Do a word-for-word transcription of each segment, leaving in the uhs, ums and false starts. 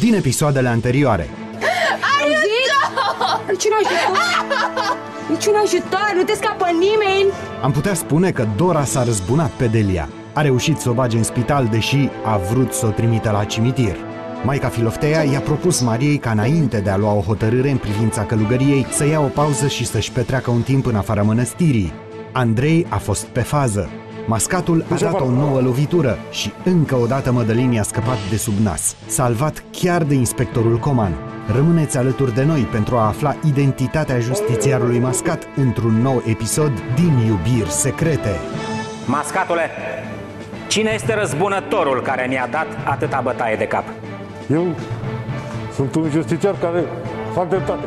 din episoadele anterioare. Ajutor! Niciun ajutor! Niciun ajutor! Nu te scapă nimeni! Am putea spune că Dora s-a răzbunat pe Delia. A reușit să o bage în spital, deși a vrut să o trimită la cimitir. Maica Filoftea i-a propus Mariei ca înainte de a lua o hotărâre în privința călugăriei să ia o pauză și să-și petreacă un timp în afara mănăstirii. Andrei a fost pe fază. Mascatul a dat o nouă lovitură și încă o dată Mădălin i-a scăpat de sub nas. Salvat chiar de inspectorul Coman. Rămâneți alături de noi pentru a afla identitatea justițiarului Mascat într-un nou episod din Iubiri Secrete. Mascatule, cine este răzbunătorul care mi-a dat atâta bătaie de cap? Eu sunt un justiciar care fac dreptate.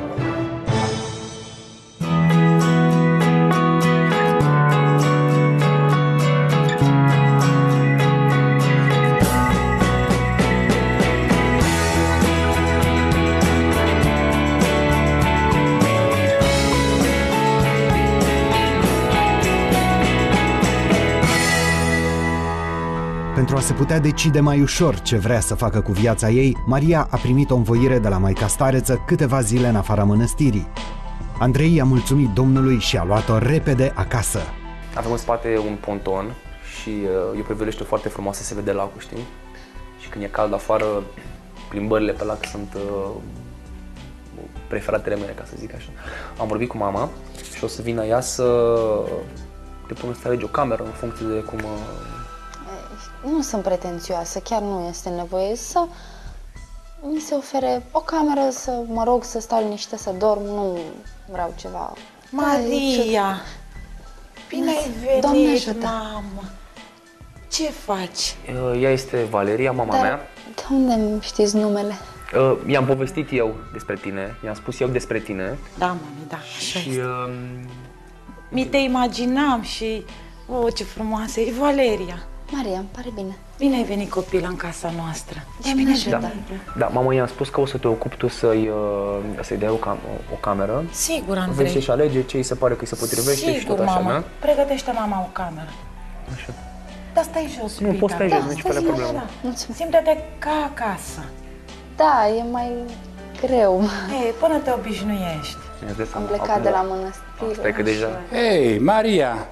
Pentru a se putea decide mai ușor ce vrea să facă cu viața ei, Maria a primit o învoire de la maica stareță câteva zile în afara mănăstirii. Andrei i-a mulțumit Domnului și a luat-o repede acasă. Avem în spate un ponton și uh, e o priveliște foarte frumoasă, se vede lacul, știi? Și când e cald afară, plimbările pe lac sunt uh, preferatele mele, ca să zic așa. Am vorbit cu mama și o să vină ea să te pună să alegi o cameră în funcție de cum... Uh, Nu sunt pretențioasă, chiar nu este nevoie să mi se ofere o cameră, să mă rog să stau liniște, să dorm, nu vreau ceva. Maria, bine ai Doamne venit, ajută. mamă! Ce faci? ea este Valeria, mama Dar mea. de unde îmi știți numele? Uh, i-am povestit eu despre tine, i-am spus eu despre tine. Da, mami, da, așa Și... este. Uh, Mi te imaginam și... Oh, ce frumoasă e Valeria! Maria, îmi pare bine. Bine ai venit, copila, în casa noastră. Doamne ajută. da, da, mama i-am spus că o să te ocupi tu să-i uh, să-i dai o, cam o, o cameră. Sigur, Vezi Andrei. și alege ce îi se pare că îi se potrivește și Sigur, tot așa, mama. da? Pregătește mama o cameră. Așa. Dar stai jos, Nu, Pita. poți stai Da, jos, nici stai fără jos, problemă. da. Mulțumesc. Simte-te ca acasă. Da, e mai greu. Ei, până te obișnuiești. Mi-ați dat Am seama, plecat acum- de la mănăstire. Stai că deja... Hei, Maria!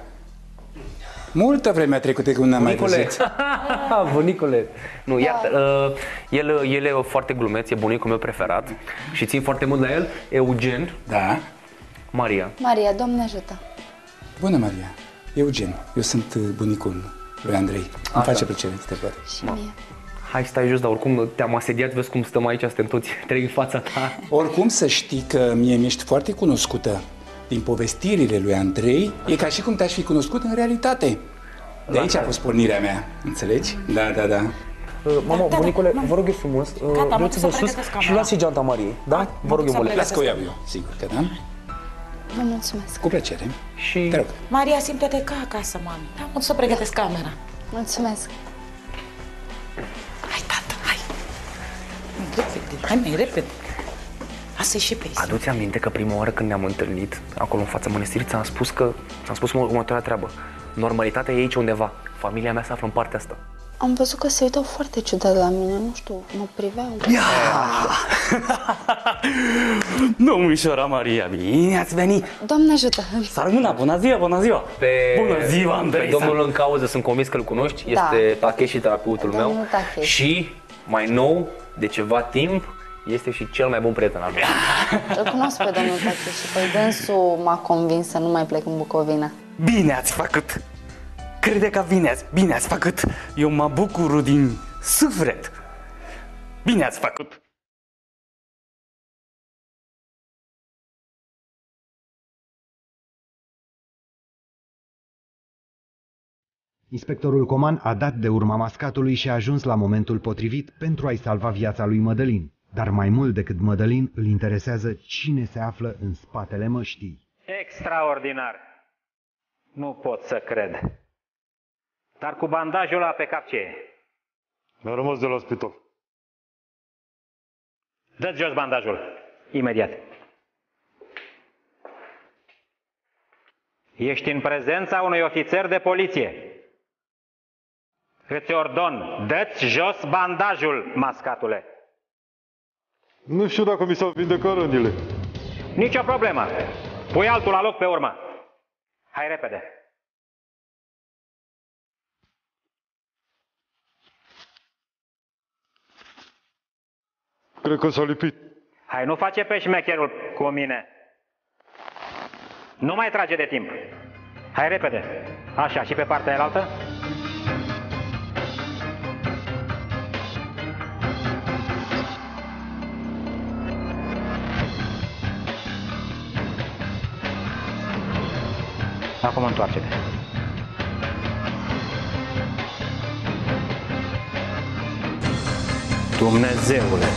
Multă vreme a trecut de când n-am mai Bunicule! văzut. Bunicule! Nu, iată, uh, el, el e foarte glumeț, e bunicul meu preferat și țin foarte mult la el. Eugen, Da? Maria. Maria, Doamne ajută. Bună, Maria. Eugen. Eu sunt uh, bunicul lui Andrei. Îmi face plăcere să te văd. Și mie. Hai, stai jos, dar oricum te-am asediat, vezi cum stăm aici, suntem toți trei în fața ta. Oricum să știi că mie mi-ești foarte cunoscută din povestirile lui Andrei. E ca și cum te-aș fi cunoscut în realitate. De aici a fost pornirea mea. Înțelegi? Da, da, da. Uh, mama, Da, da, bunicule, da, vă rog eu frumos, uh, Gata, mă duceți-vă duc să sus pregătesc și camera. luați și geanta Mariei, da? Mă Vă rog duc eu, să mă Las că o iau eu, sigur că da. Vă mulțumesc. Cu plăcere. Și... Te rog. Maria, simte-te ca acasă, mami. Da, mă duc să pregătesc camera. Mulțumesc. Hai, tată, hai. Mai repede, hai mai repede. Lasă-i și pe ei. Adu-ți aminte că prima oară când ne-am întâlnit acolo în fața mănăstirii, ți-am spus că ți-am spus următoarea treabă. Normalitatea e aici undeva. Familia mea se află în partea asta. Am văzut că se uitau foarte ciudat la mine, nu știu, mă priveau. Domnișoara Maria, bine ați venit! Doamne ajută! Să rămână, bună ziua, bună ziua! Pe... Bună ziua, Andrei! Pe domnul în cauză sunt convins că îl cunoști. Da. Este Takeshi, terapeutul meu. Domnul Takeshi. Și, mai nou, de ceva timp, este și cel mai bun prieten al meu. Îl cunosc pe domnul Takeshi, păi dânsul m-a convins să nu mai plec în Bucovina. Bine ați făcut! Crede că bine ați, bine ați făcut! Eu mă bucur din suflet! Bine ați făcut! Inspectorul Coman a dat de urma Mascatului și a ajuns la momentul potrivit pentru a-i salva viața lui Mădălin. Dar mai mult decât Mădălin, îl interesează cine se află în spatele măștii. Extraordinar! Nu pot să cred. Dar cu bandajul ăla pe cap ce e? Mi-a rămas de la spital. Dă-ți jos bandajul. Imediat. Ești în prezența unui ofițer de poliție. Îți ordon, dă-ți jos bandajul, mascatule. Nu știu dacă mi s-au vindecat rănile. Nicio problemă. Pui altul la loc pe urmă. Hai repede. Cred că s-a lipit. Hai, nu face pe șmecherul cu mine. Nu mai trage de timp. Hai repede. Așa, și pe partea aia. Acum întoarce-te. Dumnezeule!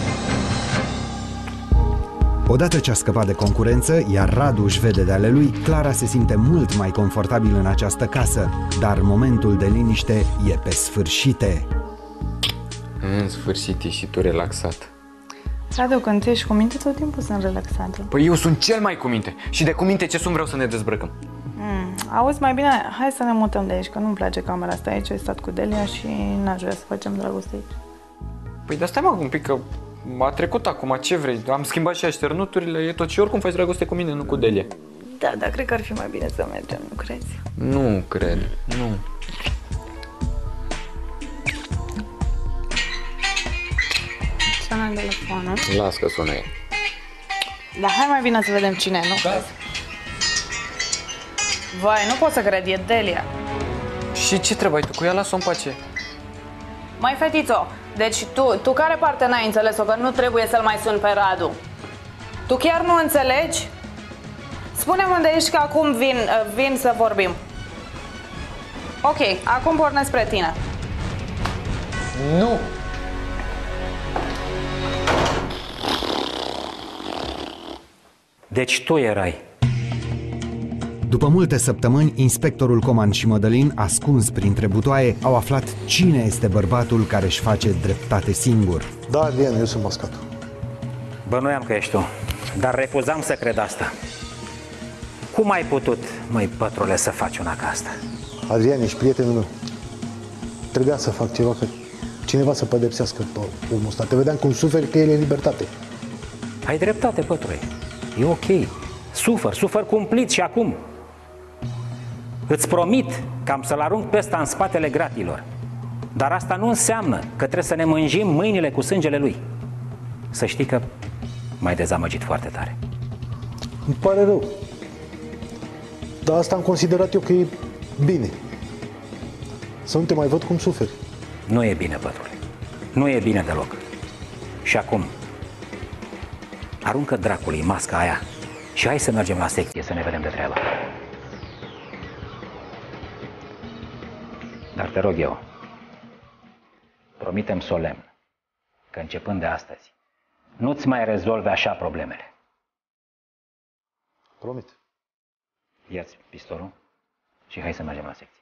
Odată ce a scăpat de concurență, iar Radu își vede de ale lui, Clara se simte mult mai confortabil în această casă, dar momentul de liniște e pe sfârșite. În sfârșit ești și tu relaxat. Radu, când ești cu minte, tot timpul sunt relaxată. Păi eu sunt cel mai cu minte. Și de cu minte ce sunt vreau să ne dezbrăcăm. Mm, auzi, mai bine, hai să ne mutăm de aici, că nu-mi place camera asta aici. Ai stat cu Delia și n-aș vrea să facem dragoste aici. Păi dar stai mă un pic, că a trecut acum, ce vrei? Am schimbat și așternuturile, e tot și oricum faci dragoste cu mine, nu cu Delia. Da, dar cred că ar fi mai bine să mergem, nu crezi? Nu cred, nu. Sună telefonul. Las că sună ea. Dar hai mai bine să vedem cine e, nu? Da. Vai, nu pot să cred, e Delia. Și ce trebuie tu cu ea? Lasă-o în pace. Mai fetițo, deci tu, tu care parte n-ai înțeles-o, că nu trebuie să-l mai suni pe Radu? Tu chiar nu înțelegi? Spune-mi unde ești, că acum vin, vin să vorbim. Ok, acum pornesc spre tine. Nu! Deci tu erai. După multe săptămâni, inspectorul Coman și Mădălin, ascuns printre butoaie, au aflat cine este bărbatul care își face dreptate singur. Da, Adrian, eu sunt mascatul. Bănuiam că ești tu, dar refuzam să cred asta. Cum ai putut, măi pătrule, să faci una ca asta? Adrian, ești prietenul meu. Trebuia să fac ceva, că cineva să pedepsească pe omul ăsta. Te vedeam cum suferi, că el e în libertate. Ai dreptate, pătrule. E ok. Sufăr, sufăr cumplit și acum. Îți promit că am să-l arunc pe ăsta în spatele gratilor. Dar asta nu înseamnă că trebuie să ne mânjim mâinile cu sângele lui. Să știi că m-ai dezamăgit foarte tare. Îmi pare rău. Dar asta am considerat eu că e bine. Să nu te mai văd cum suferi. Nu e bine, pătrule. Nu e bine deloc. Și acum, aruncă dracului masca aia și hai să mergem la secție să ne vedem de treabă. Dar te rog eu, promitem solemn că începând de astăzi nu-ți mai rezolve așa problemele. Promit. Ia-ți pistolul și hai să mergem la secție.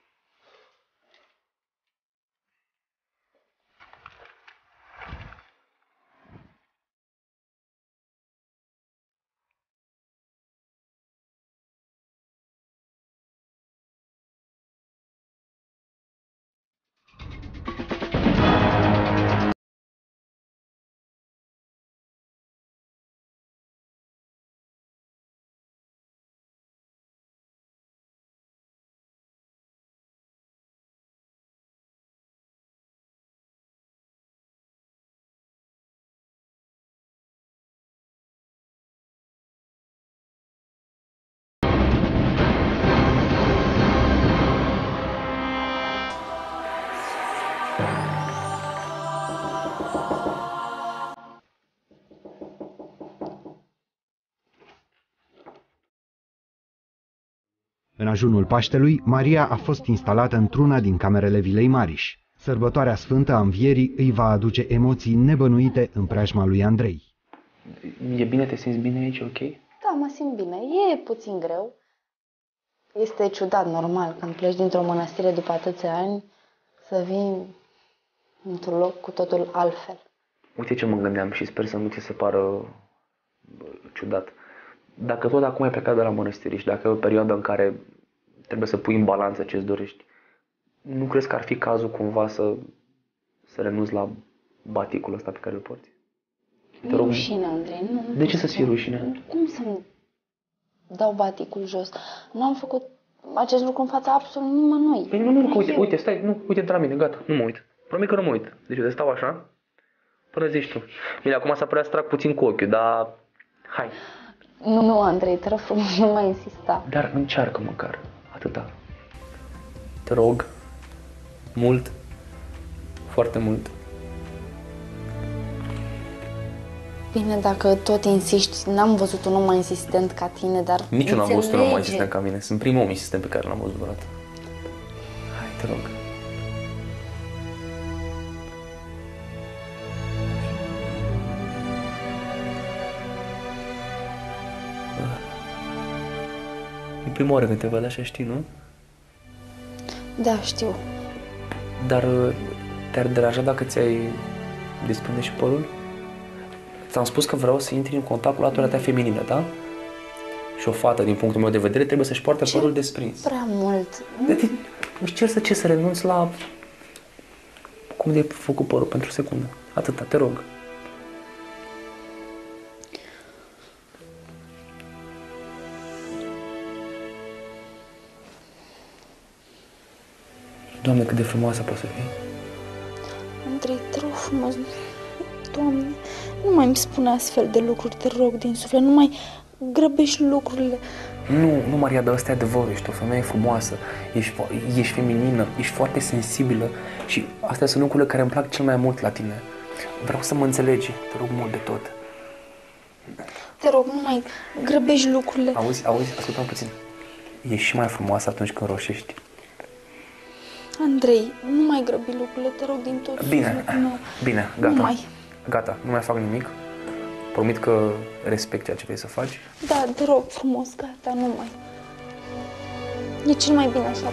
În ajunul Paștelui, Maria a fost instalată într-una din camerele Vilei Mariș. Sărbătoarea sfântă a Învierii îi va aduce emoții nebănuite în preajma lui Andrei. E bine, te simți bine aici, ok? Da, mă simt bine. E puțin greu. Este ciudat, normal, când pleci dintr-o mănăstire după atâția ani, să vii într-un loc cu totul altfel. Uite ce mă gândeam și sper să nu ți se pară ciudat. Dacă tot acum ai plecat de la mănăstire și dacă e o perioadă în care trebuie să pui în balanță ce-ți dorești, nu crezi că ar fi cazul cumva să, să renunți la baticul ăsta pe care îl porți? Mi-e rușine, Andrei. Nu, De ce să-ți fie rușine? Cum să-mi dau baticul jos? Nu am făcut acest lucru în fața absolut nimănui. Păi nu, nu, nu, uite, uite, stai, nu, uite de la mine, gata, nu mă uit. Promit că nu mă uit. Deci eu te stau așa, până zici tu. Bine, acum s-a părea să trag puțin cu ochiul, dar hai. Nu, nu, Andrei, te rog frumos, nu mai insista. Dar încearcă măcar, atâta. Te rog, mult, foarte mult. Bine, dacă tot insiști, n-am văzut un om mai insistent ca tine, dar Nici eu n-am văzut un om mai înțelege. insistent ca mine. Sunt primul om insistent pe care l-am văzut vreodată. Hai, te rog. E prima oară când te văd așa, știi, nu? Da, știu. Dar te-ar deranja dacă ți-ai desprinde și părul? Ți-am spus că vreau să intri în contact cu latura ta feminină, da? Și o fată, din punctul meu de vedere, trebuie să-și poarte părul desprins. Prea mult. Deci, își cer să ce, să renunți la cum de-ai făcut părul pentru o secundă. Atâta, te rog. Doamne, cât de frumoasă poți să fii. Andrei, te rog frumos, Doamne, nu mai îmi spune astfel de lucruri, te rog din suflet, nu mai grăbești lucrurile. Nu, nu, Maria, dar ăsta e adevărul, ești o femeie frumoasă, ești, ești feminină, ești foarte sensibilă și astea sunt lucrurile care îmi plac cel mai mult la tine. Vreau să mă înțelegi, te rog mult de tot. Te rog, nu mai grăbești lucrurile. Auzi, auzi, ascultă-mă puțin. Ești și mai frumoasă atunci când roșești. Andrei, nu mai grăbi lucrurile, te rog din tot Bine, sufletul meu. bine, gata. Nu mai. Gata, nu mai fac nimic. Promit că respect ceea ce vrei să faci. Da, te rog frumos, gata, nu mai. E cel mai bine așa.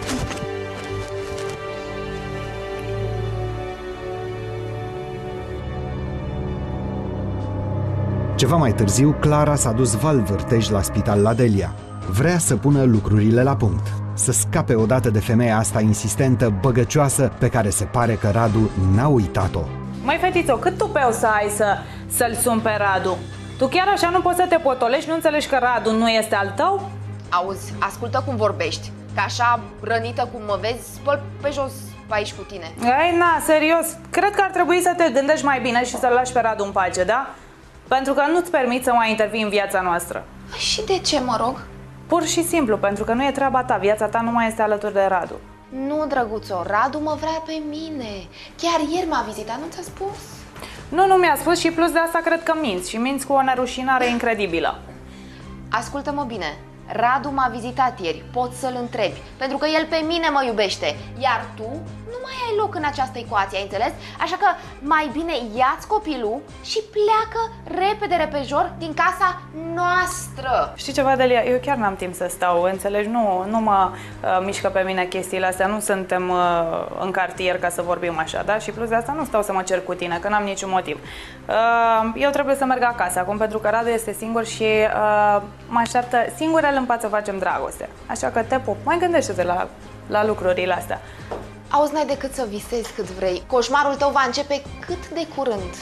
Ceva mai târziu, Clara s-a dus val-vârtej la spital la Delia. Vrea să pună lucrurile la punct. Să scape odată de femeia asta insistentă, băgăcioasă, pe care se pare că Radu n-a uitat-o. Măi, fetițo, cât tupeu să ai să, să-l suni pe Radu? Tu chiar așa nu poți să te potolești? Nu înțelegi că Radu nu este al tău? Auzi, ascultă cum vorbești. Că așa, rănită cum mă vezi, spăl pe jos pe aici cu tine. Ei, na, serios, cred că ar trebui să te gândești mai bine și să-l lași pe Radu în pace, da? Pentru că nu-ți permit să mai intervii în viața noastră. Și de ce, mă rog? Pur și simplu, pentru că nu e treaba ta, viața ta nu mai este alături de Radu. Nu, drăguțo, Radu mă vrea pe mine. Chiar ieri m-a vizitat, nu ți-a spus? Nu, nu mi-a spus și plus de asta cred că minți și minți cu o nerușinare incredibilă. Ascultă-mă bine, Radu m-a vizitat ieri, poți să-l întrebi, pentru că el pe mine mă iubește, iar tu nu mai ai loc în această ecuație, ai înțeles? Așa că mai bine ia-ți copilul și pleacă repede repejor din casa noastră. Știi ceva, Delia? Eu chiar n-am timp să stau, înțelegi? Nu, nu mă uh, mișcă pe mine chestiile astea, nu suntem uh, în cartier ca să vorbim așa, da? Și plus de asta nu stau să mă cer cu tine, că n-am niciun motiv. Uh, eu trebuie să merg acasă acum, pentru că Radu este singur și uh, mă așteaptă singur el în pat să facem dragoste. Așa că te pup, mai gândește-te la, la lucrurile astea. Auzi, n-ai decât să visezi cât vrei. Coșmarul tău va începe cât de curând.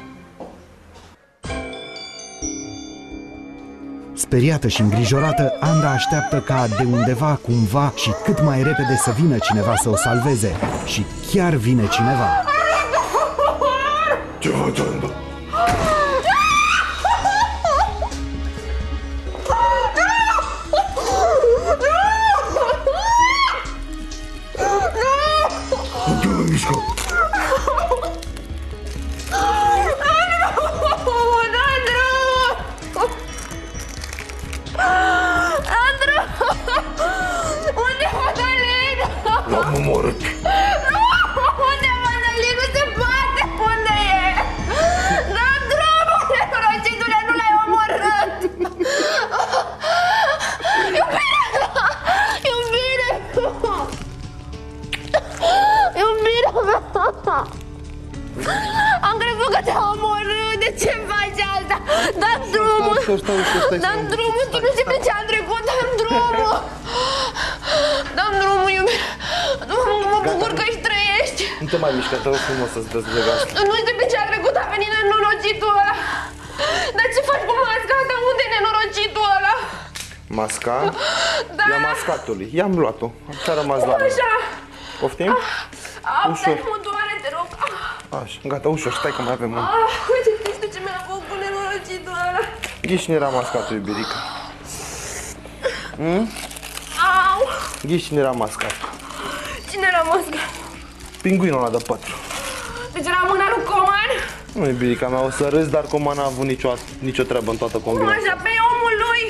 Speriată și îngrijorată, Anda așteaptă ca de undeva, cumva și cât mai repede să vină cineva să o salveze. Și chiar vine cineva. Ce faci, Anda? Nu mă mișcă! Andru! Unde Madalin? L-am omorât! Unde Madalin? Nu se poate! Unde e? Da, drumul! Nenorocitule, nu l-ai omorât! Iubirea mea! Iubirea mea! Iubirea mea! Am crezut că te-a omorât! De ce faci asta? Dă-mi drumul! Dă-mi drumul! Tu nu știi pe ce am trecut! Dă-mi drumul! Dă-mi drumul, iubire! Mă bucur că își trăiești! Nu te mai mișcă, te rog frumos să-ți dezleg asta. Nu știi pe ce a trecut, a venit nenorocitul ăla! Masca? Da. Ia mascatului. I-am luat-o. Ce-a rămas la mine? Așa. Poftim? Ah, Ușor. mă doare, te rog. Așa, gata, ușor, stai că mai avem un... Ah, uite, Cristi, ce mi-a făcut nenorocitul ăla. Ghiși cine era mascatul, iubirica? Hmm? Au! Ghiși cine era mascatul? Cine era mascat? Pinguinul ăla de pătru. Deci era mâna lui Coman? Nu, iubirica mea, o să râzi, dar Coman n-a avut nicio, nicio treabă în toată Cum combinația. așa, pe omul lui?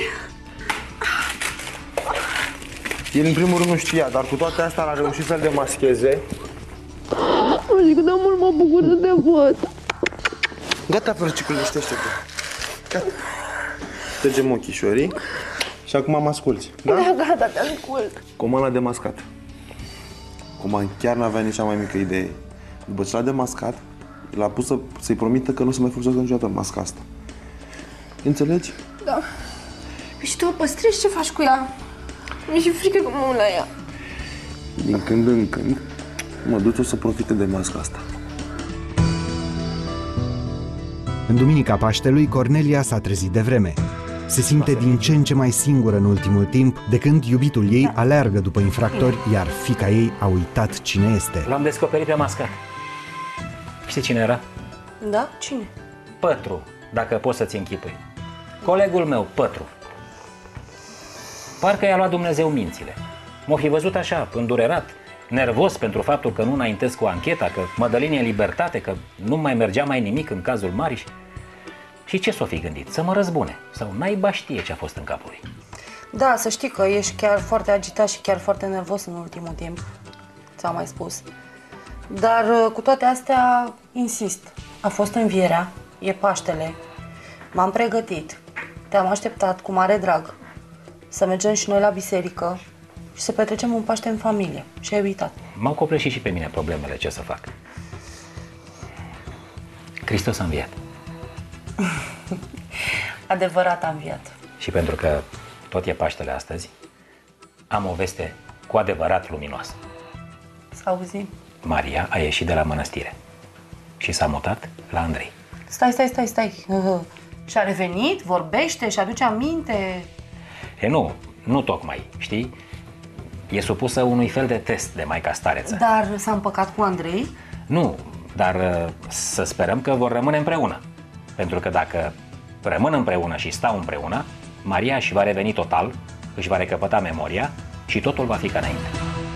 El în primul rând nu știa, dar cu toate astea a reușit să-l demascheze. Nu zic, dar mult mă bucur să te văd. Gata, frăcicule, liniștește-te. Gata. Tăgem ochișorii și acum mă asculți, da? Da, gata, te ascult. Coman l-a demascat. Coman chiar n-avea nici cea mai mică idee. După ce l-a demascat, l-a pus să, să-i promită că nu se mai folosească niciodată masca asta. Înțelegi? Da. Și tu o păstrezi, ce faci cu ea? Mi-e și frică că mă uit la ea. Din când în când, mă duc o să profite de masca asta. În duminica Paștelui, Cornelia s-a trezit devreme. Se simte din ce în ce mai singură în ultimul timp, de când iubitul ei aleargă după infractori, iar fiica ei a uitat cine este. L-am descoperit pe mascat. Știi cine era? Da? Cine? Pătru, dacă poți să-ți închipui. Colegul meu, Pătru. Parcă i-a luat Dumnezeu mințile. M-o fi văzut așa, îndurerat, nervos pentru faptul că nu înaintez cu ancheta, că mă dă linie în libertate, că nu mai mergea mai nimic în cazul Mariș. Și ce s-o fi gândit? Să mă răzbune? Sau naiba știe ce a fost în capul lui? Da, să știi că ești chiar foarte agitat și chiar foarte nervos în ultimul timp. Ți-am mai spus. Dar cu toate astea, insist. A fost învierea, e Paștele. M-am pregătit. Te-am așteptat cu mare drag să mergem și noi la biserică și să petrecem un Paște în familie. Și ai uitat. M-au copleșit și pe mine problemele, ce să fac. Hristos a înviat. Adevărat a înviat. Și pentru că tot e Paștele astăzi, am o veste cu adevărat luminoasă. Să auzim. Maria a ieșit de la mănăstire și s-a mutat la Andrei. Stai, stai, stai, stai. Uh, și-a revenit, vorbește, și aduce aminte. E nu, nu tocmai, știi? E supusă unui fel de test de maica stareță. Dar s-a împăcat cu Andrei? Nu, dar uh, să sperăm că vor rămâne împreună. Pentru că dacă rămân împreună și stau împreună, Maria își va reveni total, își va recăpăta memoria și totul va fi ca înainte.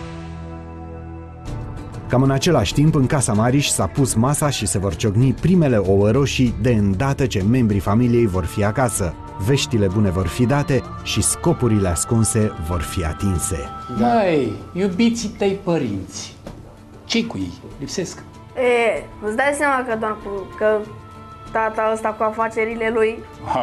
Cam în același timp, în casa Mariș s-a pus masa și se vor ciocni primele ouă roșii de îndată ce membrii familiei vor fi acasă. Veștile bune vor fi date și scopurile ascunse vor fi atinse. Măi, iubiții tăi părinți, ce-i cu ei? Lipsesc. E, îți dai seama că doar cu, că tata ăsta cu afacerile lui...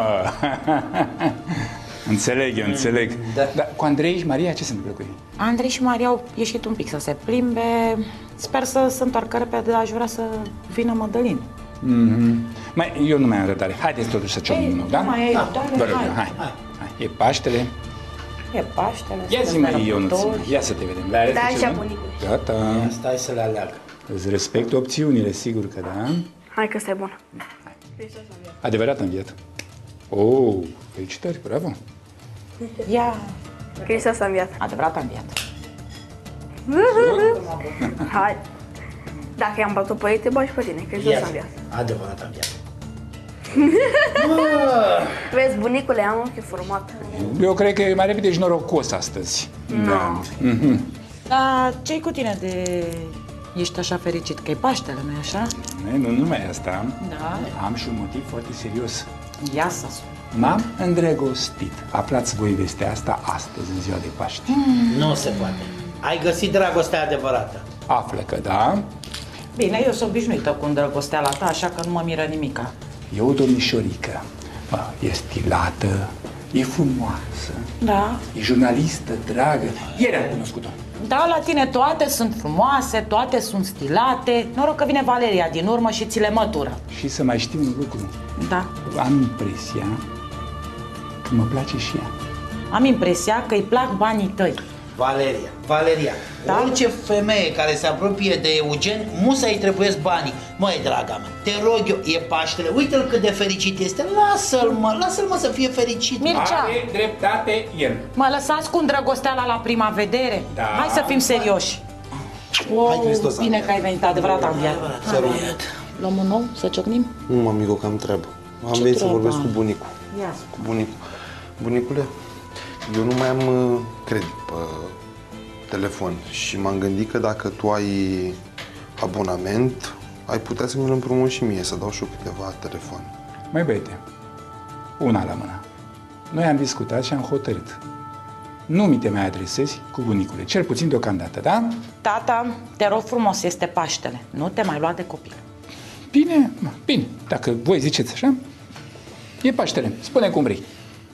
Înțeleg, eu înțeleg. Da. Dar cu Andrei și Maria ce se întâmplă cu ei? Andrei și Maria au ieșit un pic să se plimbe. Sper să se întoarcă repede, aș vrea să vină Mădălin. Mm-hmm. Mai, eu nu mai am răbdare. Haideți totuși să ciocnim unul, da? Mai Da. doar, Vă rog, hai. hai. hai. E Paștele. E Paștele. Ia zi mai, Ionuț, ia să te vedem. Le-ai Da, alege așa, ceva? bunicule. Gata. Stai să le aleagă. Îți respect opțiunile, sigur că da. Hai că stai bun. Adevărat înviat. Oh, felicitări, bravo. Ia. Hristos a înviat. Adevărat a înviat. Hai. Dacă i-am bătut pe ei, te bagi pe tine, că Hristos a înviat. Adevărat a înviat. Vezi, bunicule, am ochiul format. Eu cred că e mai repede și norocos astăzi. Nu. Da. Mm-hmm. Dar ce-i cu tine de... Ești așa fericit că e Paștele, nu-i așa? Nu numai asta. Da. Am și un motiv foarte serios. Ia să spun. M-am îndrăgostit. Aflați voi vestea asta astăzi, în ziua de Paște. Mm. Nu se poate. Ai găsit dragostea adevărată. Află că da. Bine, eu sunt obișnuită cu îndrăgosteala ta, așa că nu mă miră nimica. E o domnișorică. Bă, e stilată, e frumoasă. Da. E jurnalistă, dragă. Ieri am cunoscut-o. Da, la tine toate sunt frumoase, toate sunt stilate. Noroc că vine Valeria din urmă și ți le mătură. Și să mai știu un lucru. Da. Am impresia că mă place și ea. Am impresia că îi plac banii tăi. Valeria, Valeria, da? Orice femeie care se apropie de Eugen, musa îi trebuiesc banii. Măi, draga mea, te rog eu, e Paștele, uite-l cât de fericit este, lasă-l mă, lasă-l mă să fie fericit. Mircea, are dreptate el. Mă lăsați cu îndrăgosteala la prima vedere? Da. Hai să fim serioși. Oh, Hristos, bine că ai venit, adevărat am viat. Luăm un nou, să ciocnim? Nu, mamico, că am treabă. Am Ce venit să treabă vorbesc am? cu bunicul. Ia. Cu bunicul. Bunicule, eu nu mai am uh, credit pe telefon și m-am gândit că dacă tu ai abonament, ai putea să mi-l împrumuți și mie, să dau și eu câteva telefoane. Mai băiete, una la mână. Noi am discutat și am hotărât. Nu mi te mai adresezi cu bunicule, cel puțin deocamdată, da? Tata, te rog frumos, este Paștele. Nu te mai lua de copil. Bine, bine, dacă voi ziceți așa, e Paștele, spune cum vrei.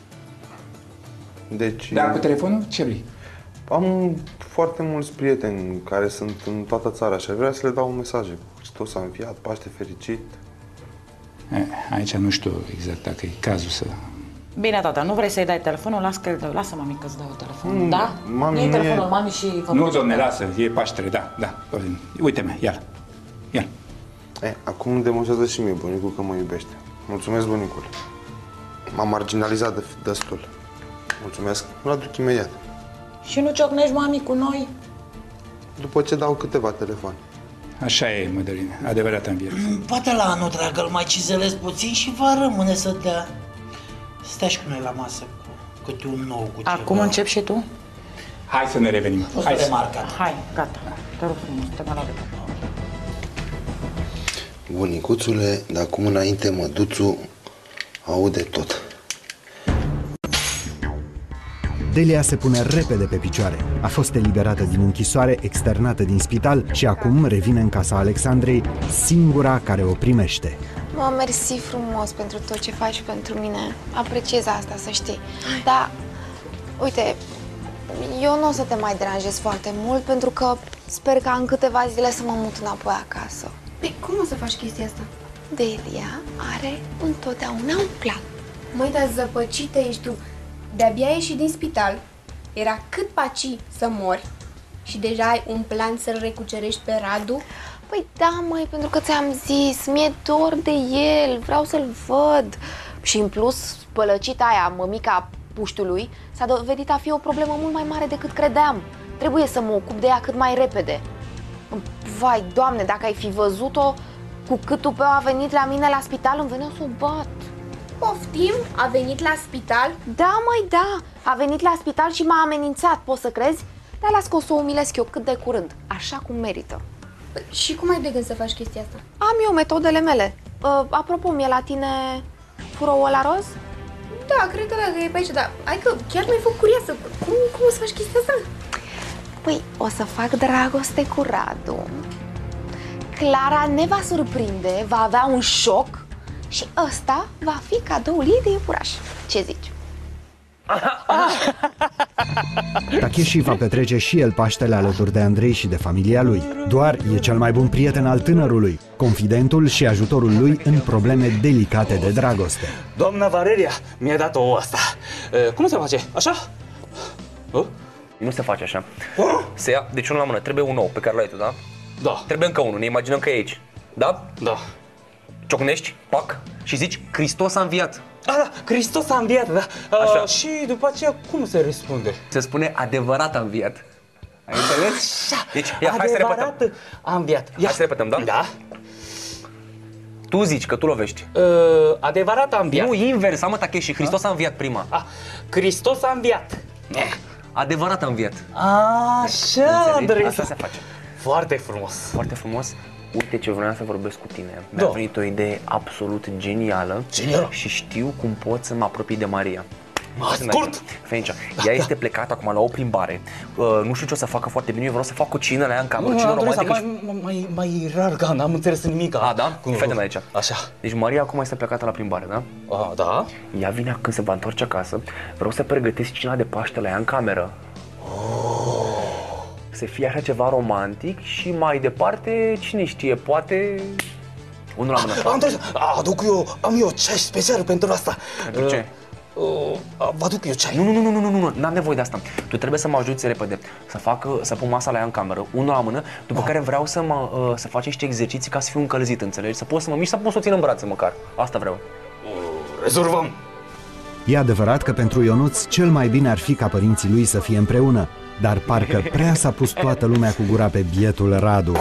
Deci... Dar cu telefonul, ce vrei? Am foarte mulți prieteni care sunt în toată țara și aș vrea să le dau un mesaj. Hristos a înviat, Paște fericit. E, aici nu știu exact dacă e cazul să... Bine, tata, nu vrei să-i dai telefonul? Las că lasă mami că-ți dau telefonul, Mm, da? mami, Iei nu telefonul e- mami și... Nu, domne, lasă, e Paștele, da, da. Uite-mă, ia-l. Ia-l. E, acum demonstrează și mie bunicul că mă iubește. Mulțumesc, bunicul. M-am marginalizat de, destul. Mulțumesc. Îl aduc imediat. Și nu ciocnești mami cu noi? După ce dau câteva telefoane. Așa e, Mădăline, adevărat am viață. Poate la anul, dragă, îl mai cizelezi puțin și va rămâne să dea. Stai și cu noi la masă cu câte un nou, cu Acum ceva. încep și tu? Hai să ne revenim. O să Hai să... remarcat. Hai, gata. Te rog frumos, te mă la de cap. Bunicuțule, de acum înainte măduțul aude tot. Delia se pune repede pe picioare. A fost eliberată din închisoare, externată din spital și acum revine în casa Alexandrei, singura care o primește. Mă, mersi frumos pentru tot ce faci pentru mine. Apreciez asta, să știi. Dar, uite, eu nu o să te mai deranjez foarte mult pentru că sper ca în câteva zile să mă mut înapoi acasă. Păi, cum o să faci chestia asta? Delia are întotdeauna un plan. Măi, dar zăpăcită ești tu. De-abia ai ieșit din spital, era cât paci să mori și deja ai un plan să-l recucerești pe Radu? Păi da, măi, pentru că ți-am zis, mi-e dor de el, vreau să-l văd. Și în plus, spălăcita aia, mămica puștiului, s-a dovedit a fi o problemă mult mai mare decât credeam. Trebuie să mă ocup de ea cât mai repede. Vai, Doamne, dacă ai fi văzut-o, cu cât tupeu a venit la mine la spital, îmi venea să o bat. Poftim? A venit la spital? Da, măi, da, a venit la spital și m-a amenințat, poți să crezi? Dar las că o să o umilesc eu cât de curând, așa cum merită. Și cum ai de gând să faci chestia asta? Am eu metodele mele. Uh, apropo, mie la tine furoul ăla roz? Da, cred că dacă e pe aici, dar hai că chiar mi-ai făcut curioasă. Cum, cum o să faci chestia asta? Păi, o să fac dragoste cu Radu. Clara ne va surprinde, va avea un șoc și ăsta va fi cadoul ei de iepuraș. Ce zici? Takeshi va petrece și el Paștele alături de Andrei și de familia lui. Doar e cel mai bun prieten al tânărului, confidentul și ajutorul lui în probleme delicate de dragoste. Doamna Valeria mi-a dat o asta. E, cum se face? Așa? Uh? Nu se face așa. Uh? Se ia, deci unul la mână, trebuie un ou pe care l-ai tu, da? Da. Trebuie încă unul, ne imaginăm că e aici. Da? Da. Ciocnești, pac, și zici, Hristos a înviat. A, da, Hristos a înviat, da. Așa. A, și după aceea, cum se răspunde? Se spune adevărat a înviat. Ai înțeles? Așa, deci, ia, hai să repetăm. adevărat a înviat. Ia. Hai să repetăm, da? Da. Tu zici că tu lovești. Uh, adevărat a înviat. Nu, invers, amă Takeshi, Hristos a înviat prima. A, Hristos a înviat. Adevărat a înviat. Așa, Andrei. Asta se face. Foarte frumos. Foarte frumos. Uite ce vreau să vorbesc cu tine. Mi-a Da. venit o idee absolut genială. Genială. Și știu cum pot să mă apropii de Maria. Ascult! Fenicea, ea este plecată acum la o plimbare. Uh, nu știu ce o să facă foarte bine. Eu vreau să fac o cină la ea în cameră. Cină romantică. mai, mai, mai, mai rar, că n-am înțeles nimic. A, da? Fete-mă aici. Așa. Deci Maria acum este plecată la plimbare, da? A, da? Ea vine când se va întoarce acasă. Vreau să pregătesc cina de Paște la ea în cameră. Oh. Să fie așa ceva romantic și mai departe, cine știe, poate... Unul la mână. Andrei, aduc eu, am eu ceai special pentru asta. Pentru ce? Uh, vă aduc eu ceai. Nu, nu, nu, nu, nu, nu, n-am nevoie de asta. Tu trebuie să mă ajuți repede, să fac, să pun masa la ea în cameră, unul la mână, după ah. care vreau să mă, uh, să faci niște exerciții ca să fiu încălzit, înțelegi? Să pot să mă mișc, să pot să o țin în brațe măcar. Asta vreau. Uh, rezolvăm. E adevărat că pentru Ionuț cel mai bine ar fi ca părinții lui să fie împreună, dar parcă prea s-a pus toată lumea cu gura pe bietul Radu.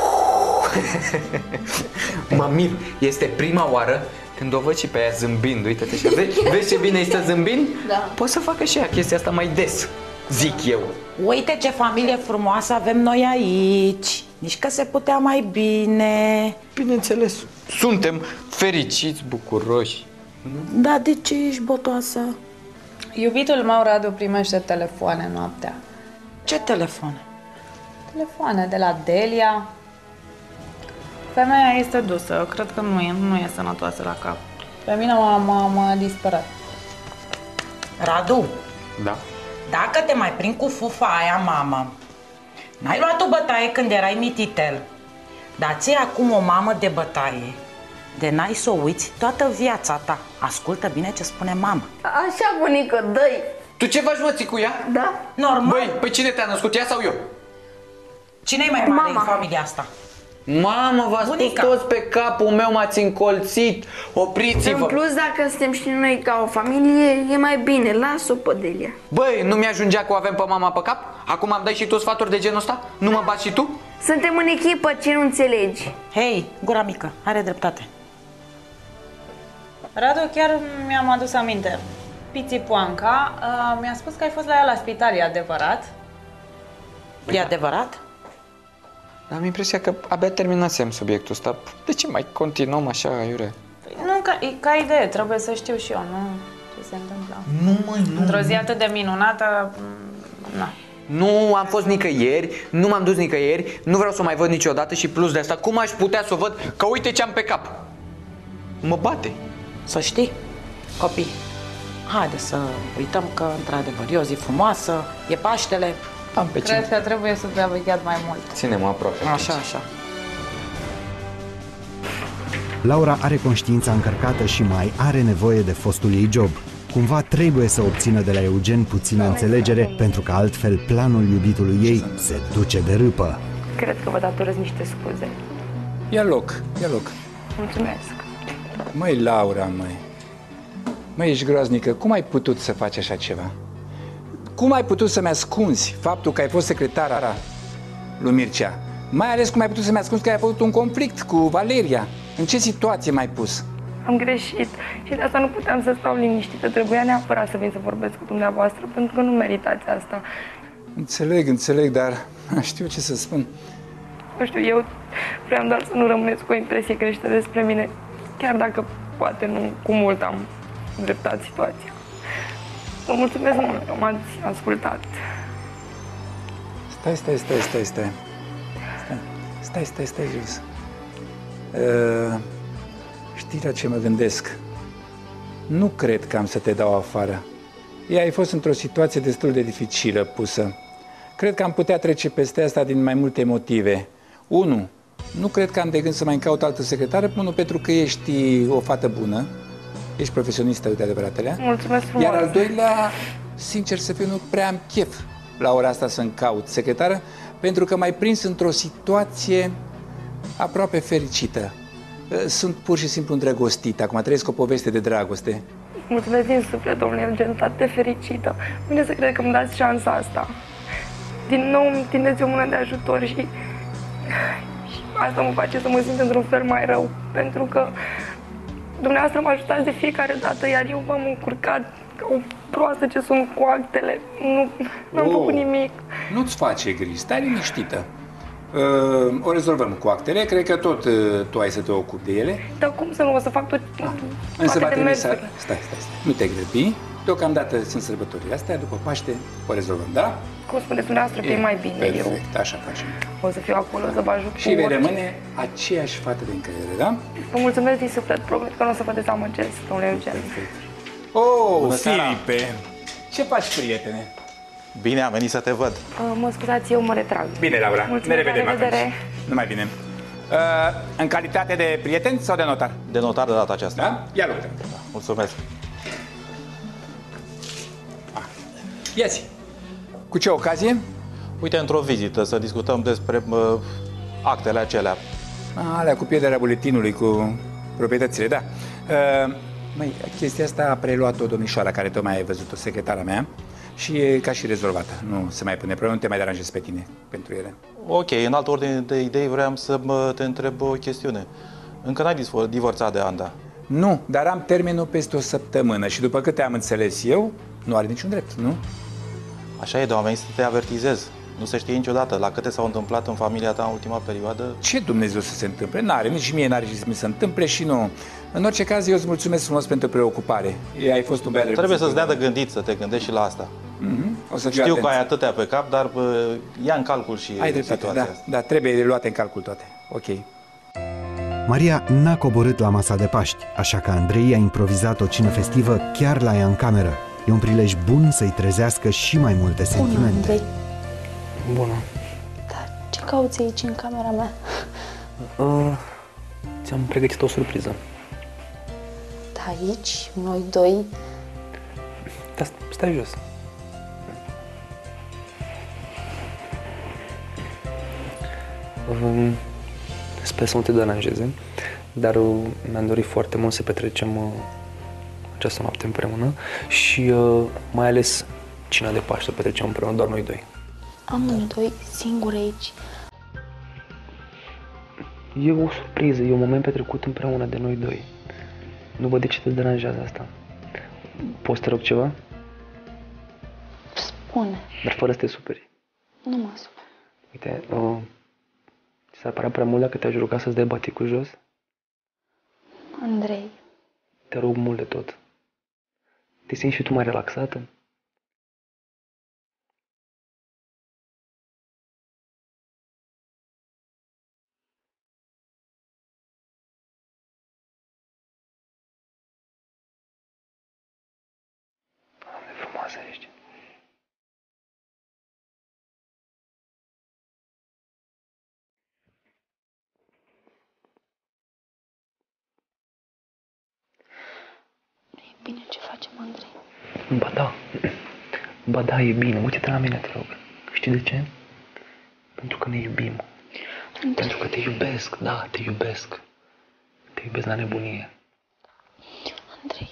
Mă mir, este prima oară când o văd și pe ea zâmbind, uite-te așa, vezi, vezi ce bine este zâmbind? Da. Poți să facă și ea chestia asta mai des, zic eu. Uite ce familie frumoasă avem noi aici, nici că se putea mai bine. Bineînțeles, suntem fericiți, bucuroși. Da, de ce ești botoasă? Iubitul meu, Radu, primește telefoane noaptea. Ce telefoane? Telefoane de la Delia. Femeia este dusă, cred că nu e, nu e sănătoasă la cap. Pe mine m-a disperat. Radu? Da? Dacă te mai prind cu fufa aia, mamă, n-ai luat o bătaie când erai mititel, dar ți-e acum o mamă de bătaie, de n-ai să o uiți toată viața ta. Ascultă bine ce spune mama. Așa, bunică, dă-i! Tu ce faci, mă, cu ea? Da. Normal. Băi, păi cine te-a născut, ea sau eu? Cine-i mai mare în familia asta? Mamă, v-ați pus toți pe capul meu, m-ați încolțit. Opriți-vă. În plus, dacă suntem și noi ca o familie, e mai bine, las-o pe Delia. Băi, nu mi-ajungea că o avem pe mama pe cap? Acum am dai și tu sfaturi de genul ăsta? Nu mă bați și tu? Suntem în echipă, ce nu înțelegi? Hei, gura mică, are dreptate. Radu, chiar mi-am adus aminte. Piții Poanca uh, mi-a spus că ai fost la ea la spital, e adevărat? E adevărat? Am impresia că abia terminasem subiectul ăsta. De ce mai continuăm așa, aiurea? Păi nu, ca, ca idee, trebuie să știu și eu, nu ce se întâmplă. Nu, măi, nu. Într-o zi atât de minunată, na. Nu am fost nicăieri, nu m-am dus nicăieri, nu vreau să o mai văd niciodată și plus de asta, cum aș putea să o văd? Că uite ce am pe cap. Mă bate. Să știi, copii, haide să uităm că, într-adevăr, e o zi frumoasă, e Paștele. Am pe Cred că trebuie supravegheat mai mult. Ține-mă aproape. Așa, așa. Laura are conștiința încărcată și mai are nevoie de fostul ei job. Cumva trebuie să obțină de la Eugen puțină înțelegere, pentru că altfel planul iubitului ei se duce de râpă. Cred că vă datorez niște scuze. Ia loc, ia loc. Mulțumesc. Măi, Laura, măi. Măi, ești groaznică. Cum ai putut să faci așa ceva? Cum ai putut să-mi ascunzi faptul că ai fost secretara lui Mircea? Mai ales cum ai putut să-mi ascunzi că ai avut un conflict cu Valeria? În ce situație m-ai pus? Am greșit și de asta nu puteam să stau liniștită. Trebuia neapărat să vin să vorbesc cu dumneavoastră, pentru că nu meritați asta. Înțeleg, înțeleg, dar știu ce să spun. Nu știu, eu vreau doar să nu rămâneți cu o impresie greșită despre mine, chiar dacă poate nu cu mult am dreptat situația. Vă mulțumesc mult că m-ați ascultat. Stai, stai, stai, stai, stai. Stai, stai, stai jos. Uh, știi la ce mă gândesc? Nu cred că am să te dau afară. Ea ai fost într-o situație destul de dificilă pusă. Cred că am putea trece peste asta din mai multe motive. Unu, nu cred că am de gând să mai încaut altă secretară, unu, pentru că ești o fată bună, ești profesionistă de adevăratele. Mulțumesc frumos. Iar al doilea, sincer să fiu, nu prea am chef la ora asta să încaut secretară, pentru că m-ai prins într-o situație aproape fericită. Sunt pur și simplu îndrăgostit, acum trăiesc o poveste de dragoste. Mulțumesc din suflet, domnule Eugen, atât de fericită. Bine să cred că îmi dați șansa asta. Din nou îmi tindeți o mână de ajutor și, și asta mă face să mă simt într-un fel mai rău, pentru că dumneavoastră mă ajutați de fiecare dată, iar eu m-am încurcat ca o proastă ce sunt cu actele. Nu am Oh. făcut nimic. Nu-ți face griji, stai liniștită. Uh, o rezolvăm cu actele, cred că tot uh, tu ai să te ocupi de ele. Dar cum să nu o să fac tot, Ah. Însă va toate trebui să... demersurile? Stai, stai, stai. Nu te grăbi. Deocamdată sunt sărbătorile astea, după Paște o rezolvăm, da? Cum spuneți dumneavoastră că e mai bine. Perfect, așa facem. Eu o să fiu acolo, să vă ajut Și cu vei orice. rămâne aceeași fată de încredere, da? Vă mulțumesc din suflet, promit că nu o să vă dezamăgesc, domnule Eugen. Oh, Bună seara. Filipe! Ce faci, prietene? Bine, am venit să te văd. Uh, mă scuzați, eu mă retrag. Bine, Laura. Mulțumesc, Ne revedem la revedere. atunci. Numai bine. Uh, în calitate de prieten sau de notar? De notar de data aceasta. Da? Ia loc. Mulțumesc. Ia-ți! Cu ce ocazie? Uite, într-o vizită să discutăm despre uh, actele acelea. Alea cu pierderea buletinului, cu proprietățile, da. Uh, măi, chestia asta a preluat-o domnișoara care tocmai ai văzut-o, secretara mea, și e ca și rezolvată. Nu se mai pune problemă, nu te mai deranjezi pe tine pentru ele. Ok, în altă ordine de idei vreau să mă, te întreb o chestiune. Încă n-ai divorțat de Anda? Nu, dar am termenul peste o săptămână și după câte am înțeles eu, nu are niciun drept, nu? Așa e, dar am venit să te avertizez. Nu se știe niciodată la câte s-au întâmplat în familia ta în ultima perioadă. Ce Dumnezeu să se întâmple? N-are, nici mie n-are ce să mi se întâmple și nu. În orice caz, eu îți mulțumesc frumos pentru preocupare. Ai fost un băiat de... Trebuie să-ți dea de gândit, să te gândești și la asta. Mm-hmm. O să Știu că ai atâtea pe cap, dar bă, ia în calcul și ai dreptate, da, da, trebuie luate în calcul toate. Ok. Maria n-a coborât la masa de Paști, așa că Andrei a improvizat o cină festivă chiar la ea în cameră. E un prilej bun să-i trezească și mai multe sentimente. Bună, Bună. Dar ce cauți aici în camera mea? Uh, ți-am pregătit o surpriză. Da, aici, noi doi. Da, stai jos. Uh, sper să nu te deranjeze, dar uh, mi-am dorit foarte mult să petrecem uh, această noapte împreună și uh, mai ales cina de Paște să petrecem împreună, doar noi doi. Amândoi singuri aici. E o surpriză, e un moment petrecut împreună de noi doi. Nu văd de ce te deranjează asta. Poți să te rog ceva? Spune. Dar fără să te superi. Nu mă super. Uite, uh, ți s-ar părea prea mult dacă te-aș ruga să-ți dai baticul jos? Andrei. Te rog mult de tot. Te simți și tu mai relaxată? Doamne, frumoasă ești. E bine ce facem, Andrei? Ba da, ba da, e bine. Uite-te la mine, te rog. Știi de ce? Pentru că ne iubim. Andrei. Pentru că te iubesc, da, te iubesc. Te iubesc la nebunie. Andrei.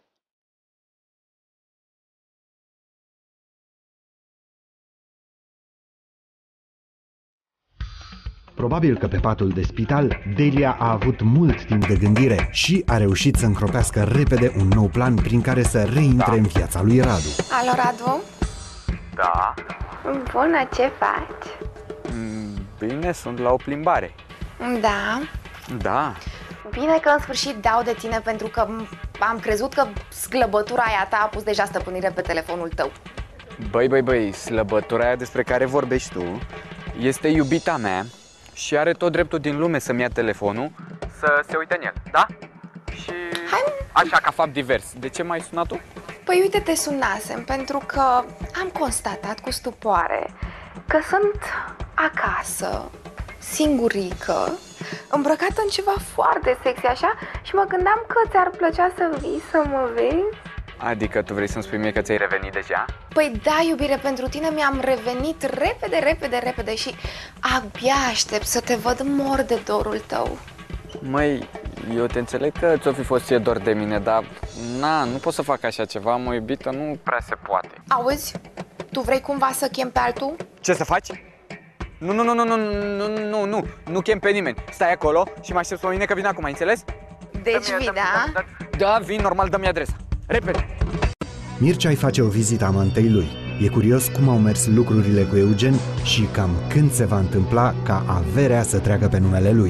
Probabil că pe patul de spital, Delia a avut mult timp de gândire și a reușit să încropească repede un nou plan prin care să reintre da. în viața lui Radu. Alo, Radu? Da. Bună, ce faci? Bine, sunt la o plimbare. Da. Da. Bine că în sfârșit dau de tine, pentru că am crezut că slăbătura aia ta a pus deja stăpânire pe telefonul tău. Băi, băi, băi, slăbătura aia despre care vorbești tu este iubita mea și are tot dreptul din lume să-mi ia telefonul să se uite în el, da? Și Hai. așa, ca fapt divers. De ce m-ai sunat tu? Păi uite, te sunasem pentru că am constatat cu stupoare că sunt acasă, singurică, îmbrăcată în ceva foarte sexy așa, și mă gândeam că ți-ar plăcea să vii să mă vezi. Adică tu vrei să-mi spui mie că ți-ai revenit deja? Păi da, iubire, pentru tine mi-am revenit repede, repede, repede și abia aștept să te văd, mor de dorul tău. Măi, eu te înțeleg că ți-o fi fost ție dor de mine, dar na, nu pot să fac așa ceva, am o iubită, nu prea se poate. Auzi? Tu vrei cumva să chem pe altul? Ce să faci? Nu, nu, nu, nu, nu, nu, nu, nu, nu chem pe nimeni. Stai acolo și mă aștept pe mine că vin acum, înțeles? Deci vii, da? Da, vin, normal, dă-mi adresa. Repede! Mircea îi face o vizită amantei lui. E curios cum au mers lucrurile cu Eugen și cam când se va întâmpla ca averea să treacă pe numele lui.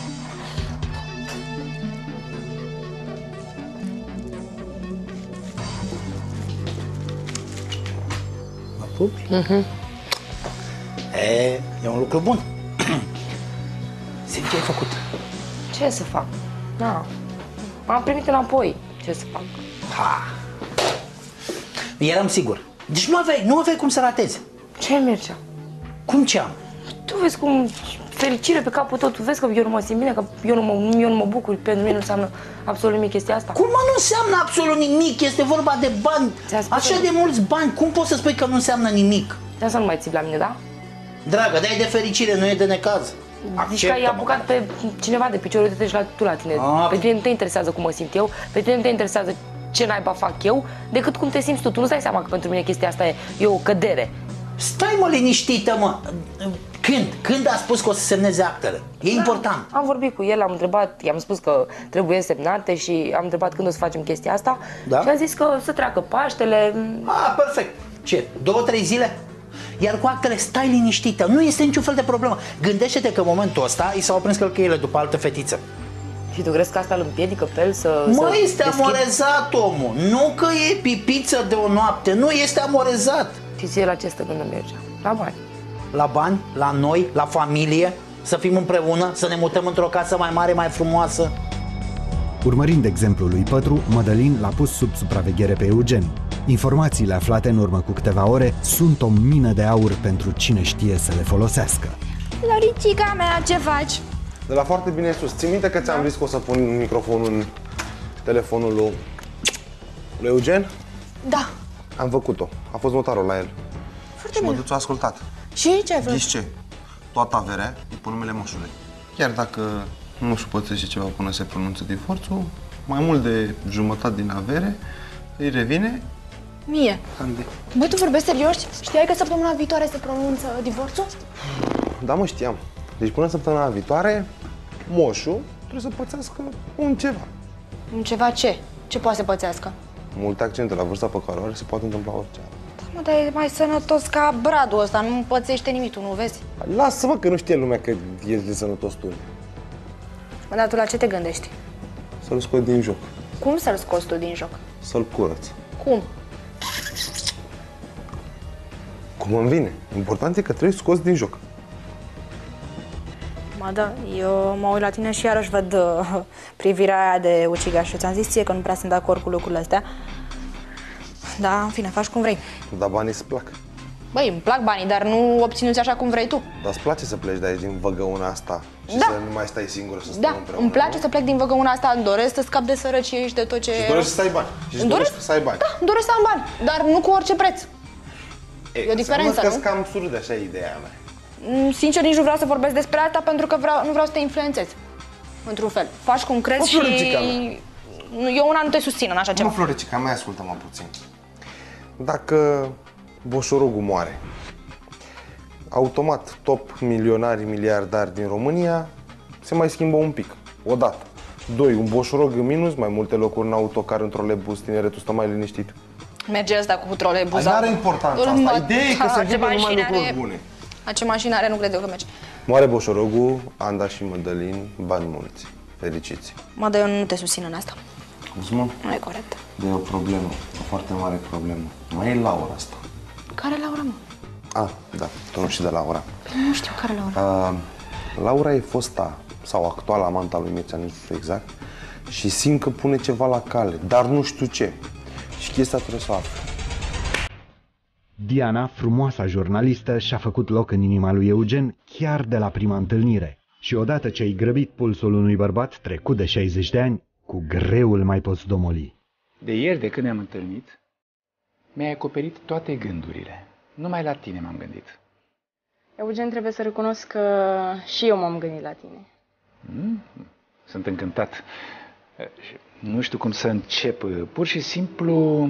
Mă pupi? Mhm. E, e un lucru bun. Zi, ce ai făcut? Ce să fac? Na, m-am primit înapoi. Ce să fac? Ha. Eram sigur. Deci nu aveai, nu aveai cum să ratezi. Ce, Mircea? Cum ce am? Tu vezi cum fericire pe capul tot. Tu vezi că eu nu mă simt bine, că eu nu mă, eu nu mă bucur. Pentru mine nu înseamnă absolut nimic chestia asta. Cum mă nu înseamnă absolut nimic? Este vorba de bani. Așa de mulți bani. Cum poți să spui că nu înseamnă nimic? De asta nu mai ții la mine, da? Dragă, dai de fericire, nu e de necaz. Zici că ai apucat pe cineva de picior, uite-te și la, tu la tine. A, pe tine nu te interesează cum mă simt eu, pe tine nu te interesează ce naiba fac eu, decât cum te simți tu. Tu nu-ți dai seama că pentru mine chestia asta e, e o cădere. Stai mă liniștită, mă. Când? Când a spus că o să semneze actele? E da, important. Am vorbit cu el, am întrebat, i-am spus că trebuie semnate și am întrebat când o să facem chestia asta. Da? Și a zis că să treacă Paștele. Ah, perfect. Ce? Două, trei zile? Iar cu actele stai liniștită, nu este niciun fel de problemă. Gândește-te că în momentul ăsta i s-au aprins călcăile după altă fetiță. Și tu crezi că asta îl împiedică pe el să... Mă, să este deschid? Amorezat omul. Nu că e pipiță de o noapte, nu, este amorezat. Și ție la ce stă gândă merge? La bani. La bani, la noi, la familie, să fim împreună, să ne mutăm într-o casă mai mare, mai frumoasă. Urmărind exemplul lui Pătru, Mădălin l-a pus sub supraveghere pe Eugen. Informațiile aflate în urmă cu câteva ore sunt o mină de aur pentru cine știe să le folosească. Loricica mea, ce faci? De la foarte bine sus. Ții minte că ți-am zis că o să pun microfonul în telefonul lui, lui Eugen? Da. Am făcut-o. A fost notarul la el. Foarte și bine. mă duc, a ascultat. Și ce ai vrut? Ghiși ce? Toată averea e pe numele moșului. Chiar dacă moșul pățește ceva până se pronunță divorțul, mai mult de jumătate din avere îi revine mie. Ande. Băi, tu vorbești serios? Știai că săptămâna viitoare se pronunță divorțul? Da, mă, știam. Deci până săptămâna viitoare, moșul trebuie să pățească un ceva. Un ceva ce? Ce poate să pățească? Multe accente la vârsta pe care o are, se poate întâmpla orice. Da, mă, dar e mai sănătos ca bradul ăsta, nu pățește nimic, tu nu vezi? Lasă-mă că nu știe lumea că ești de sănătos tu. Mă, dar tu la ce te gândești? Să-l scot din joc. Cum să-l scoți tu din joc? Să-l curăț. Cum? Cum îmi vine. Important e că trebuie scos din joc. Mă, da, eu mă uit la tine și iarăși văd uh, privirea aia de ucigaș. Ți-am zis ție că nu prea sunt de acord cu lucrurile astea. Da, în fine, faci cum vrei. Dar banii îți plac. Băi, îmi plac banii, dar nu obținuți așa cum vrei tu. Dar îți place să pleci de aici din văgăuna asta și da. să nu mai stai singură, să stăm da, împreună? îmi place să plec din văgăuna asta, îmi doresc să scap de sărăcie și de tot ce... Și doresc să ai bani. Și îți doresc să ai bani. Da, îmi doresc să am bani, dar nu cu orice preț. E, e o diferență, nu? nu? Cam absurd așa ideea mea. Sincer, nici nu vreau să vorbesc despre asta pentru că vreau, nu vreau să te influențez. Într-un fel. Faci cum crezi și... Eu una nu te susțin în așa ceva. Mă, Floricica, mai ascultă-mă puțin. Dacă Boșorogul moare, automat top milionari, miliardari din România se mai schimbă un pic, odată. Doi, un Boșorog în minus, mai multe locuri în autocar, în trolebus, tineretul stă mai liniștit. Merge asta cu trolebuz. Nu are importanța asta. Ideea e că se întâmplă numai lucruri bune. La ce mașină are, nu cred eu că merge. Moare Boșorogul, Anda și Mădălin, bani mulți. Fericiți. Mă, dar eu nu te susțin în asta. Cum mă? Nu e corect. E o problemă, o foarte mare problemă. Mai e Laura asta. Care Laura, mă? Ah, da, tu nu știi de Laura. Nu știu care Laura. Uh, Laura e fosta sau actuala amanta lui Mircea, nu știu exact, și simt că pune ceva la cale, dar nu știu ce. Și chestia trebuie să o afle. Diana, frumoasa jurnalistă, și-a făcut loc în inima lui Eugen chiar de la prima întâlnire. Și odată ce ai grăbit pulsul unui bărbat trecut de șaizeci de ani, cu greu îl mai poți domoli. De ieri, de când ne-am întâlnit, mi-ai acoperit toate gândurile. Numai la tine m-am gândit. Eugen, trebuie să recunosc că și eu m-am gândit la tine. Mm? Sunt încântat. Nu știu cum să încep. Pur și simplu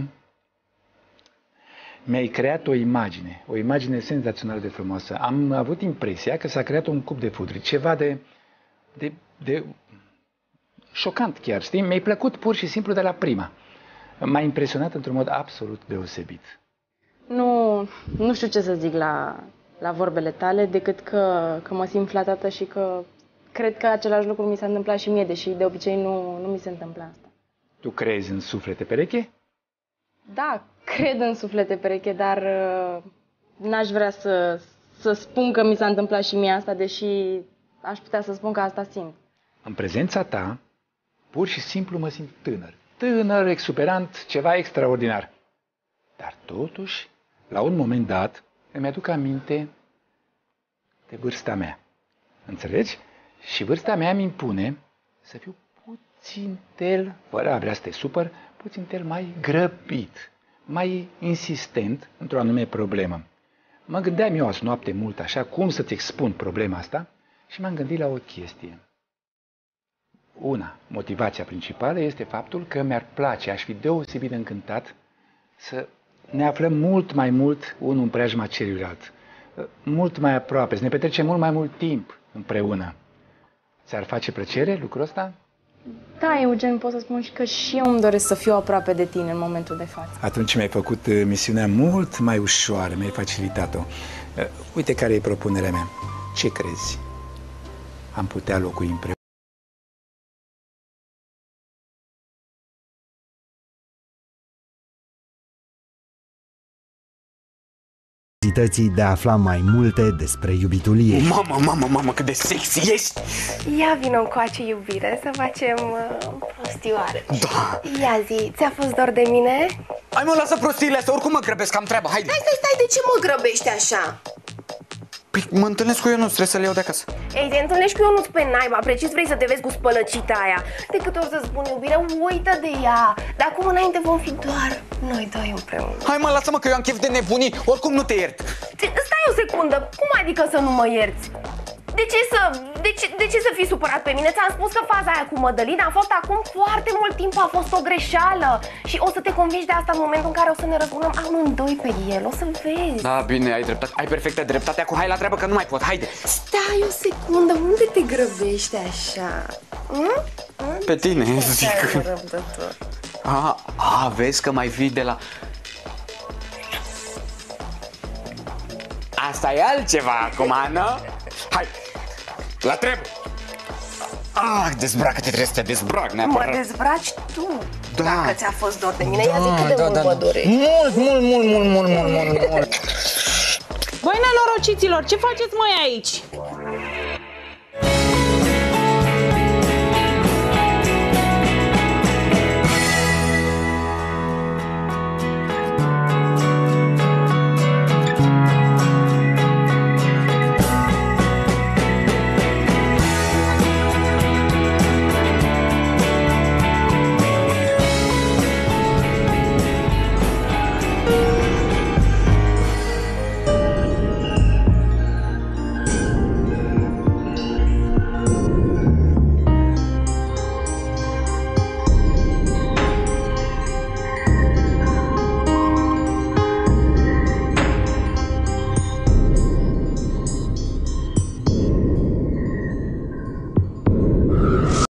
mi-ai creat o imagine, o imagine senzațional de frumoasă. Am avut impresia că s-a creat un cup de futuri, ceva de, de, de șocant chiar, știi? Mi-ai plăcut pur și simplu de la prima. M-a impresionat într-un mod absolut deosebit. Nu, nu știu ce să zic la, la vorbele tale, decât că, că mă simt flatată și că cred că același lucru mi s-a întâmplat și mie, deși de obicei nu, nu mi se întâmplă asta. Tu crezi în suflete pereche? Da, cred în suflete pereche, dar uh, n-aș vrea să, să spun că mi s-a întâmplat și mie asta, deși aș putea să spun că asta simt. În prezența ta, pur și simplu mă simt tânăr. Tânăr, exuberant, ceva extraordinar. Dar totuși, la un moment dat, îmi aduc aminte de vârsta mea. Înțelegi? Și vârsta mea îmi impune să fiu puțin tel, fără a vrea să te supăr, puțin tel mai grăbit, mai insistent într-o anume problemă. Mă gândeam eu azi noapte mult așa, cum să-ți expun problema asta și m-am gândit la o chestie. Una, motivația principală este faptul că mi-ar place, aș fi deosebit de încântat să ne aflăm mult mai mult unul în preajma celuilalt, mult mai aproape, să ne petrecem mult mai mult timp împreună. Ți-ar face plăcere lucrul ăsta? Da, Eugen, pot să spun și că și eu îmi doresc să fiu aproape de tine în momentul de față. Atunci mi-ai făcut misiunea mult mai ușoară, mi-ai facilitat-o. Uite care e propunerea mea. Ce crezi? Am putea locui împreună? De a afla mai multe despre iubitul ei. Mamă, mamă, mamă, cât de sexy ești! Ia vină încoace, iubire, să facem uh, prostioare. Da! Ia zi, ți-a fost dor de mine? Hai mă, lasă prostiile astea, oricum mă grăbesc, am treabă, haide! Stai, stai, stai, de ce mă grăbești așa? Păi mă întâlnesc cu Ionuț, trebuie să le iau de acasă. Ei, te întâlnești cu Ionuț pe naiba, precis vrei să te vezi cu spălăcita aia. De câte ori să spun iubire, uită de ea. De acum înainte vom fi doar noi doi împreună. Hai mă, lasă-mă că eu am chef de nebunii, oricum nu te iert. Stai o secundă, cum adică să nu mă ierți? De ce să, de ce, de ce să fii supărat pe mine? Ți-am spus că faza aia cu Mădălina a fost acum foarte mult timp, a fost o greșeală. Și o să te convingi de asta în momentul în care o să ne răzbunăm amândoi pe el, o să vezi. Da, bine, ai dreptate, ai perfectă dreptate, acum hai la treabă că nu mai pot, haide. Stai o secundă, unde te grăbești așa? Hm? Pe tine, zic. Răbdător. A, a, vezi că mai vii de la... Asta e altceva acum, nu? Hai, la treabă! Ah, dezbracă-te, trebuie să te dezbrac neapărat. Mă dezbraci tu, da. Dacă ți-a fost dor de mine, Da, ia zi cât de da, mult da, mă da. dorești. Mult, mult, mult, mult, mult, mult, mult, mult. Băi, nenorociților, ce faceți, măi, aici?